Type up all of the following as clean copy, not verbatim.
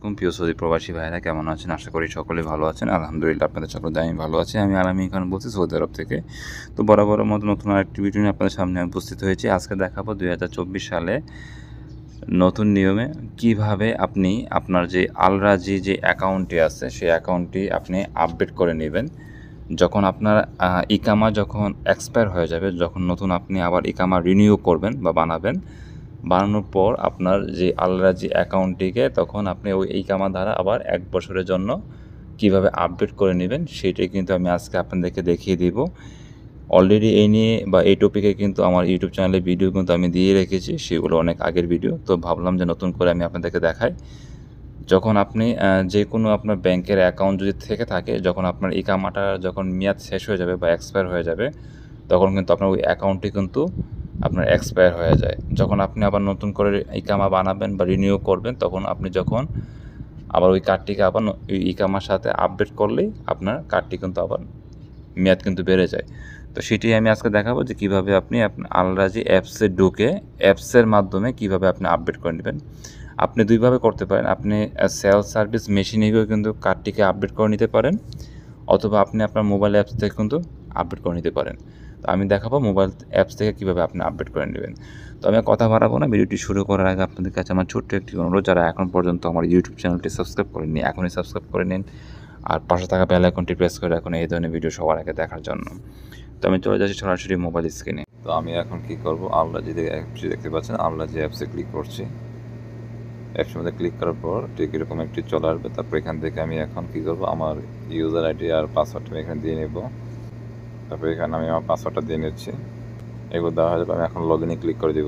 আলাইকুম প্রিয় সৌদি প্রবাসী ভাইরা, কেমন আছেন? আশা করি সকলেই ভালো আছেন। আলহামদুলিল্লাহ, আপনাদের সকলে আমি ভালো আছি। আমি আলামিন খান বলছি সৌদি আরব থেকে। তো বরাবরের মতো নতুন আরেকটি ভিডিও নিয়ে আপনাদের সামনে আমি উপস্থিত হয়েছি। আজকে দেখাবো 2024 সালে নতুন নিয়মে কিভাবে আপনি আপনার যে আল রাজি যে অ্যাকাউন্টটি আছে সেই অ্যাকাউন্টটি আপনি আপডেট করে নেবেন। যখন আপনার ইকামা যখন এক্সপায়ার হয়ে যাবে, যখন নতুন আপনি আবার ইকামা রিনিউ করবেন বা বানানোর পর আপনার যে আল রাজি অ্যাকাউন্টটিকে তখন আপনি ওই ইকামা দ্বারা আবার 1 বছরের জন্য কিভাবে আপডেট করে নেবেন সেটাই কিন্তু আমি আজকে আপনাদেরকে দেখিয়ে দিব। অলরেডি এই নিয়ে বা এই টপিকে কিন্তু আমার ইউটিউব চ্যানেলে ভিডিও কিন্তু আমি দিয়ে রেখেছি, সেগুলো অনেক আগের ভিডিও। তো ভাবলাম যে নতুন করে আমি আপনাদেরকে দেখাই। যখন আপনি যে কোনো আপনার ব্যাংকের অ্যাকাউন্ট যদি থেকে থাকে, যখন আপনার ইকামাটা যখন মেয়াদ শেষ হয়ে যাবে বা এক্সপায়ার হয়ে যাবে, তখন কিন্তু আপনার ওই অ্যাকাউন্টটি কিন্তু আপনার এক্সপায়ার হয়ে যায়। যখন আপনি আবার নতুন করে ইকামা বানাবেন বা রিনিউ করবেন, তখন আপনি যখন আবার ওই কার্ডটিকে আবার ওই ইকামার সাথে আপডেট করলেই আপনার কার্ডটি কিন্তু আবার মেয়াদ কিন্তু বেড়ে যায়। তো সেটাই আমি আজকে দেখাবো যে কীভাবে আপনি আল রাজি অ্যাপসে ঢুকে অ্যাপসের মাধ্যমে কীভাবে আপনি আপডেট করে নেবেন। আপনি দুইভাবে করতে পারেন। আপনি সেলফ সার্ভিস মেশিনে গিয়েও কিন্তু কার্ডটিকে আপডেট করে নিতে পারেন, অথবা আপনি আপনার মোবাইল অ্যাপস থেকে কিন্তু আপডেট করে নিতে পারেন। তো আমি দেখাবো মোবাইল অ্যাপস থেকে কীভাবে আপনি আপডেট করে নেবেন। তো আমি কথা বাড়াবো না, ভিডিওটি শুরু করার আগে আপনাদের কাছে আমার ছোট্ট একটি অনুরোধ, যারা এখন পর্যন্ত আমার ইউটিউব চ্যানেলটি সাবস্ক্রাইব করেননি, এখনই সাবস্ক্রাইব করে নিন। আর পাশে থাকা বেল আইকনটি প্রেস করে রাখুন এই ধরনের ভিডিও সবার আগে দেখার জন্য। তো আমি চলে যাচ্ছি সরাসরি মোবাইল স্ক্রিনে। তো আমি এখন কি করব, আল রাজি অ্যাপসটি দেখতে পাচ্ছেন, আল রাজি অ্যাপসে ক্লিক করছি। অ্যাপসের মধ্যে ক্লিক করার পর ঠিক এরকম একটি চলে আসবে। তারপর এখান থেকে আমি এখন কী করবো, আমার ইউজার আইডি আর পাসওয়ার্ডটা আমি এখানে দিয়ে নেব। তারপর এখানে আমি আমার পাসওয়ার্ডটা দিয়ে নিচ্ছি। এগুলো দেওয়া হয়ে যাবে। আমি এখন লগ ইনে ক্লিক করে দিব।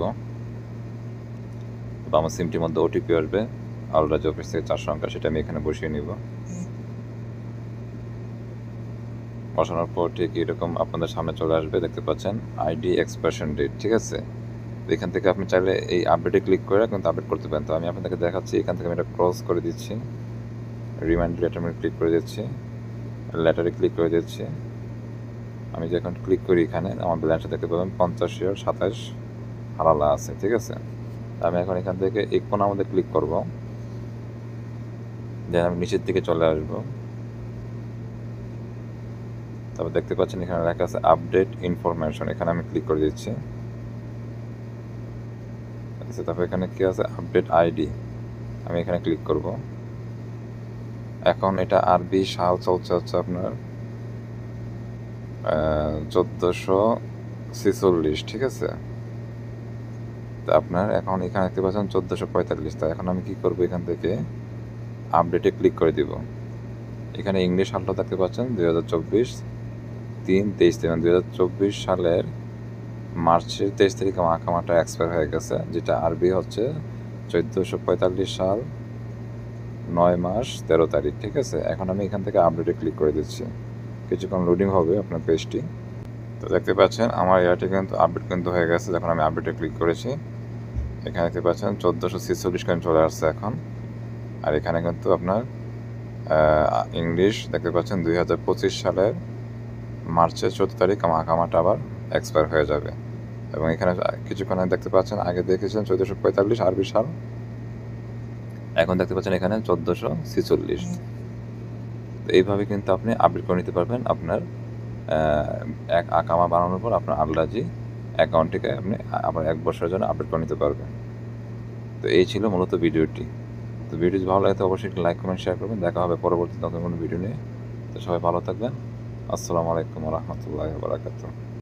তো আমার সিমটির মধ্যে ওটিপি আসবে আল রাজি অফিস থেকে 4 সংখ্যা, সেটা আমি এখানে বসিয়ে নিব। বসানোর পর ঠিক এরকম আপনাদের সামনে চলে আসবে, দেখতে পাচ্ছেন আইডি এক্সপায়ারেশন ডেট, ঠিক আছে। এখান থেকে আপনি চাইলে এই আপডেটে ক্লিক করে কিন্তু আপডেট করতে পারেন। তো আমি আপনাদেরকে দেখাচ্ছি, এখান থেকে আমি এটা ক্রস করে দিচ্ছি, রিমাইন্ড লেটার আমি ক্লিক করে দিচ্ছি, লেটারে ক্লিক করে দিচ্ছি। আমি যখন ক্লিক করি এখানে আমার ব্যালেন্সটা দেখতে পাবেন 50.27 হারালা আছে, ঠিক আছে। আমি এখন এখান থেকে এই কোণার মধ্যে ক্লিক করব, দেন আমি নিচের দিকে চলে আসবো। তারপর দেখতে পাচ্ছেন এখানে লেখা আছে আপডেট ইনফরমেশন, এখানে আমি ক্লিক করে দিচ্ছি। আচ্ছা, তারপর এখানে কি আছে, আপডেট আইডি, আমি এখানে ক্লিক করব। এখন এটা আরবি সাল চলছে হচ্ছে আপনার 1446, ঠিক আছে। তো আপনার এখন এখানে দেখতে পাচ্ছেন 1445। তা এখন আমি কি করব, এখান থেকে আপডেটে ক্লিক করে দিব। এখানে ইংলিশ সালটা দেখতে পাচ্ছেন 2024-3-23, 2024 সালের মার্চের 23 তারিখে আমার আকামাটা এক্সপায়ার হয়ে গেছে, যেটা আরবি হচ্ছে 1445 সাল 9 মাস 13 তারিখ, ঠিক আছে। এখন আমি এখান থেকে আপডেটে ক্লিক করে দিচ্ছি। কিছুক্ষণ লোডিং হবে আপনার পেজটি। তো দেখতে পাচ্ছেন আমার এয়ারটি কিন্তু আপডেট কিন্তু হয়ে গেছে। যখন আমি আপডেটে ক্লিক করেছি, এখানে দেখতে পাচ্ছেন 1446 কিন্তু চলে আসছে এখন। আর এখানে কিন্তু আপনার ইংলিশ দেখতে পাচ্ছেন 2025 সালের মার্চের 14 তারিখ আমার আকামাটা আবার এক্সপায়ার হয়ে যাবে। এবং এখানে কিছুক্ষণ দেখতে পাচ্ছেন আগে দেখেছেন 1445 আরবি সাল, এখন দেখতে পাচ্ছেন এখানে 1446। তো এইভাবে কিন্তু আপনি আপডেট করে নিতে পারবেন আপনার এক আকামা বানানোর পর আপনার আল রাজি অ্যাকাউন্টটিকে আপনি আবার 1 বছরের জন্য আপডেট করে নিতে পারবেন। তো এই ছিল মূলত ভিডিওটি। তো ভিডিওটি ভালো লাগে তো অবশ্যই লাইক কমেন্ট শেয়ার করবেন। দেখা হবে পরবর্তী নতুন কোনো ভিডিও নিয়ে। তো সবাই ভালো থাকবেন। আসসালামু আলাইকুম ওয়া রাহমাতুল্লাহি ওয়া বারাকাতুহু।